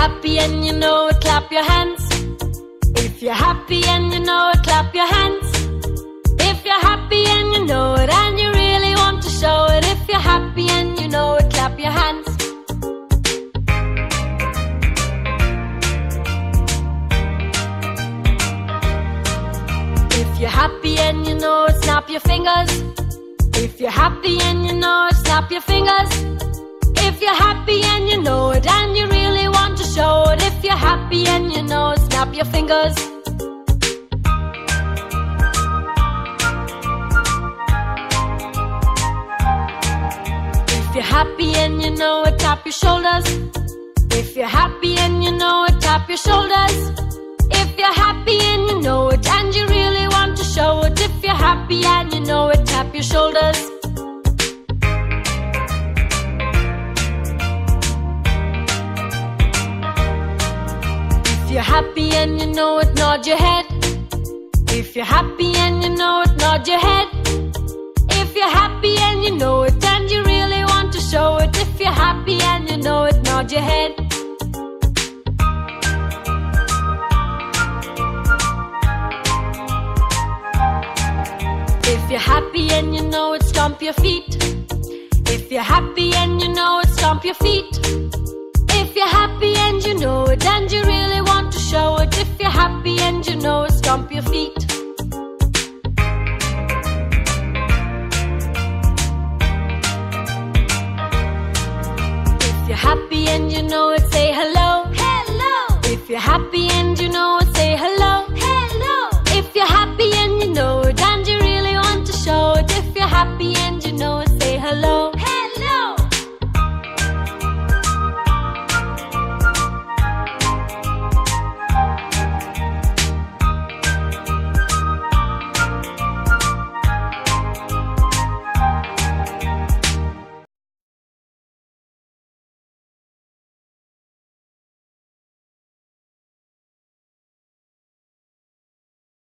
happy and you know it, clap your hands. If you're happy and you know it, clap your hands. If you're happy and you know it, and you really want to show it. If you're happy and you know it, clap your hands. If you're happy and you know it, snap your fingers. If you're happy and you know it, snap your fingers. If you're happy and you know it, and you really want to show it. If you're happy and you know it, snap your fingers. If you're happy and you know it, tap your shoulders. If you're happy and you know it, tap your shoulders. If you're happy and you know it, and you really want to show it. If you're happy and you know it, tap your shoulders. If you're happy and you know it, nod your head. If you're happy and you know it, nod your head. If you're happy and you know it, and you really want to show it. If you're happy and you know it, nod your head. If you're happy and you know it, stomp your feet. If you're happy and you know it, stomp your feet. If you're happy and you know it, and you really want to show it. If you're happy and you know it, stomp your feet.